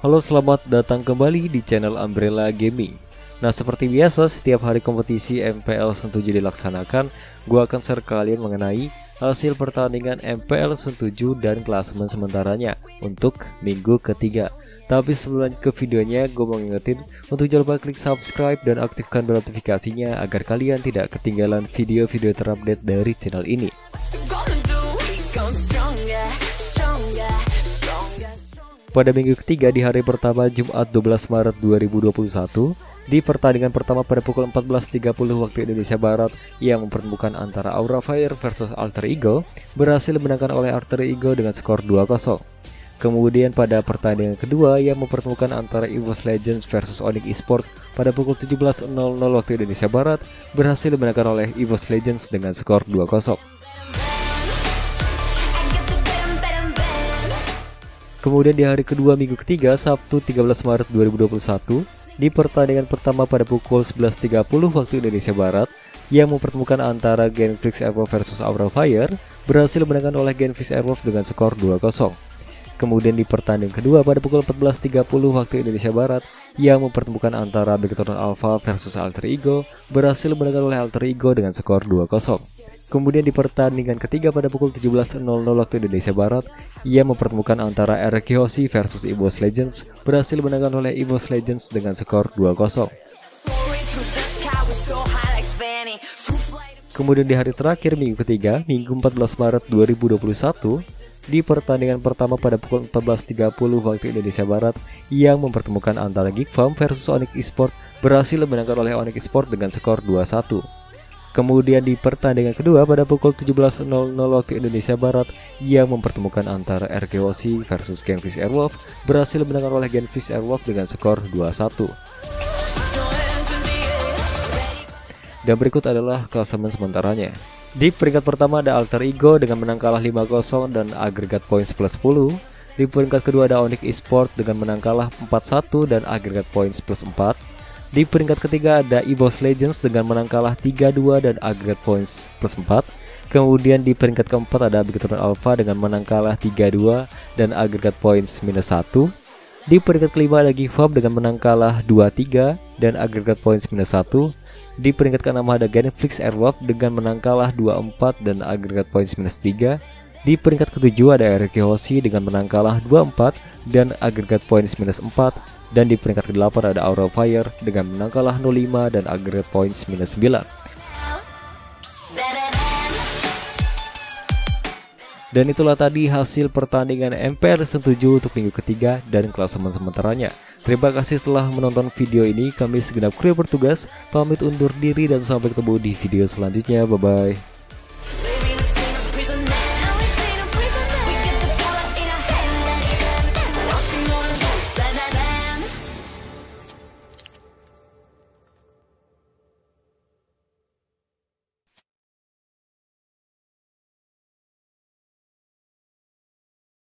Halo, selamat datang kembali di channel Umbrella Gaming. Nah, seperti biasa setiap hari kompetisi MPL Sen 7 dilaksanakan, gua akan share kalian mengenai hasil pertandingan MPL Sen 7 dan klasemen sementaranya untuk minggu ketiga. Tapi sebelum lanjut ke videonya, gue mau ngingetin untuk jangan lupa klik subscribe dan aktifkan bel notifikasinya agar kalian tidak ketinggalan video-video terupdate dari channel ini. Pada minggu ketiga di hari pertama Jumat 12 Maret 2021, di pertandingan pertama pada pukul 14.30 waktu Indonesia Barat yang mempertemukan antara Aura Fire versus Alter Ego, berhasil dimenangkan oleh Alter Ego dengan skor 2-0. Kemudian pada pertandingan kedua yang mempertemukan antara EVOS Legends versus Onyx Esports pada pukul 17.00 waktu Indonesia Barat, berhasil dimenangkan oleh EVOS Legends dengan skor 2-0. Kemudian di hari kedua minggu ketiga Sabtu 13 Maret 2021, di pertandingan pertama pada pukul 11.30 waktu Indonesia Barat yang mempertemukan antara Genflix Airwolf versus Aura Fire, berhasil dimenangkan oleh Genflix Airwolf dengan skor 2-0. Kemudian di pertandingan kedua pada pukul 14.30 waktu Indonesia Barat yang mempertemukan antara Beacon Alpha versus Alter Ego, berhasil dimenangkan oleh Alter Ego dengan skor 2-0. Kemudian di pertandingan ketiga pada pukul 17.00 waktu Indonesia Barat yang mempertemukan antara RQHOSI versus EVOS Legends, berhasil dimenangkan oleh EVOS Legends dengan skor 2-0. Kemudian di hari terakhir minggu ketiga, Minggu 14 Maret 2021, di pertandingan pertama pada pukul 14.30 waktu Indonesia Barat yang mempertemukan antara Geek Farm versus Onyx Esports, berhasil dimenangkan oleh Onyx Esports dengan skor 2-1. Kemudian di pertandingan kedua pada pukul 17.00 waktu Indonesia Barat yang mempertemukan antara RQHOSI versus Genflix Airwolf, berhasil dimenangkan oleh Genflix Airwolf dengan skor 2-1. Dan berikut adalah klasemen sementaranya. Di peringkat pertama ada Alter Ego dengan menang kalah 5-0 dan agregat points plus 10. Di peringkat kedua ada Onyx Esports dengan menang kalah 4-1 dan agregat points plus 4. Di peringkat ketiga ada EVOS Legends dengan menang kalah 3-2 dan agregat points plus 4. Kemudian di peringkat keempat ada Beacon Alpha dengan menang kalah 3-2 dan agregat points minus 1. Di peringkat kelima ada GiveUp dengan menang kalah 2-3 dan agregat points minus 1. Di peringkat keenam ada Genflix Airwolf dengan menang kalah 2-4 dan agregat points minus 3. Di peringkat ketujuh ada RQHOSI dengan menang kalah 2-4 dan agregat points minus 4. Dan di peringkat ke-8 ada Aura Fire dengan menang kalah 0-5 dan agregat points minus 9. Dan itulah tadi hasil pertandingan MPL Sen 7 untuk minggu ketiga dan klasemen sementaranya. Terima kasih telah menonton video ini. Kami segenap kru bertugas pamit undur diri dan sampai ketemu di video selanjutnya. Bye bye.